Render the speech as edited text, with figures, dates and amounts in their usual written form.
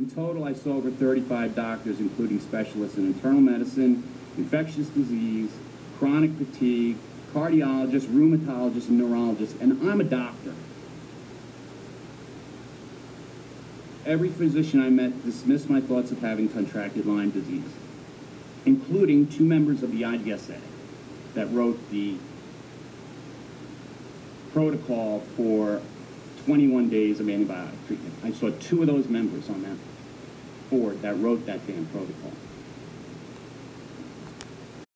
In total, I saw over 35 doctors, including specialists in internal medicine, infectious disease, chronic fatigue, cardiologists, rheumatologists, and neurologists, and I'm a doctor. Every physician I met dismissed my thoughts of having contracted Lyme disease, including 2 members of the Idsa that wrote the protocol for 21 days of antibiotic treatment. I saw 2 of those members on that board that wrote that damn protocol.